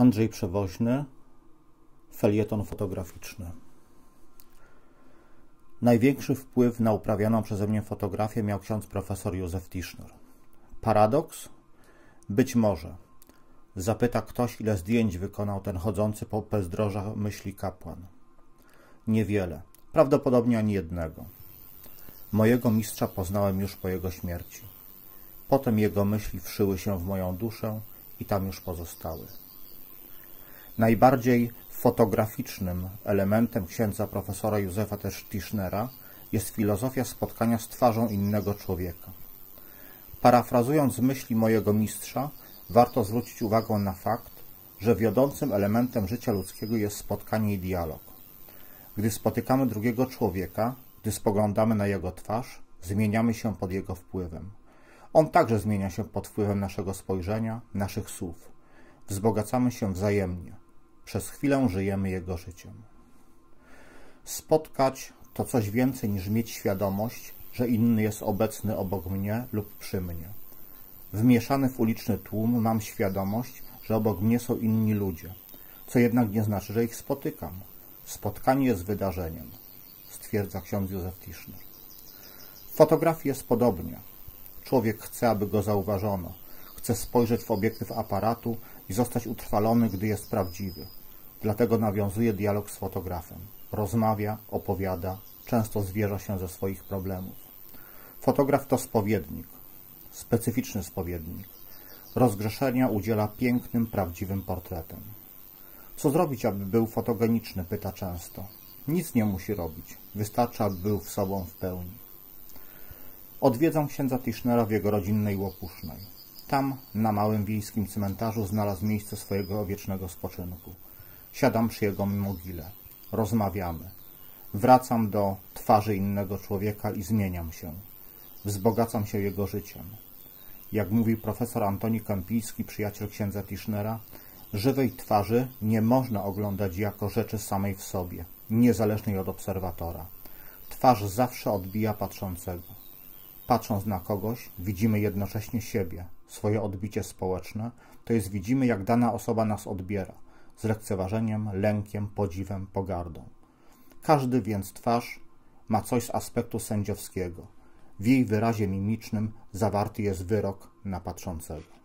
Andrzej Przewoźny, felieton fotograficzny. Największy wpływ na uprawianą przeze mnie fotografię miał ksiądz profesor Józef Tischner. Paradoks? Być może. Zapyta ktoś, ile zdjęć wykonał ten chodzący po bezdrożach myśli kapłan. Niewiele. Prawdopodobnie ani jednego. Mojego mistrza poznałem już po jego śmierci. Potem jego myśli wszyły się w moją duszę i tam już pozostały. Najbardziej fotograficznym elementem księdza profesora Józefa Tischnera jest filozofia spotkania z twarzą innego człowieka. Parafrazując myśli mojego mistrza, warto zwrócić uwagę na fakt, że wiodącym elementem życia ludzkiego jest spotkanie i dialog. Gdy spotykamy drugiego człowieka, gdy spoglądamy na jego twarz, zmieniamy się pod jego wpływem. On także zmienia się pod wpływem naszego spojrzenia, naszych słów. Wzbogacamy się wzajemnie. Przez chwilę żyjemy jego życiem. Spotkać to coś więcej niż mieć świadomość, że inny jest obecny obok mnie lub przy mnie. Wmieszany w uliczny tłum mam świadomość, że obok mnie są inni ludzie, co jednak nie znaczy, że ich spotykam. Spotkanie jest wydarzeniem, stwierdza ksiądz Józef Tischner. W fotografii jest podobnie. Człowiek chce, aby go zauważono. Chce spojrzeć w obiektyw aparatu i zostać utrwalony, gdy jest prawdziwy. Dlatego nawiązuje dialog z fotografem. Rozmawia, opowiada, często zwierza się ze swoich problemów. Fotograf to spowiednik, specyficzny spowiednik. Rozgrzeszenia udziela pięknym, prawdziwym portretem. Co zrobić, aby był fotogeniczny, pyta często. Nic nie musi robić. Wystarczy, aby był sobą w pełni. Odwiedzam księdza Tischnera w jego rodzinnej Łopusznej. Tam, na małym wiejskim cmentarzu, znalazł miejsce swojego wiecznego spoczynku. Siadam przy jego mogile. Rozmawiamy. Wracam do twarzy innego człowieka i zmieniam się. Wzbogacam się jego życiem. Jak mówi profesor Antoni Kępiński, przyjaciel księdza Tischnera, żywej twarzy nie można oglądać jako rzeczy samej w sobie, niezależnej od obserwatora. Twarz zawsze odbija patrzącego. Patrząc na kogoś, widzimy jednocześnie siebie, swoje odbicie społeczne, to jest widzimy, jak dana osoba nas odbiera, z lekceważeniem, lękiem, podziwem, pogardą. Każdy więc twarz ma coś z aspektu sędziowskiego. W jej wyrazie mimicznym zawarty jest wyrok na patrzącego.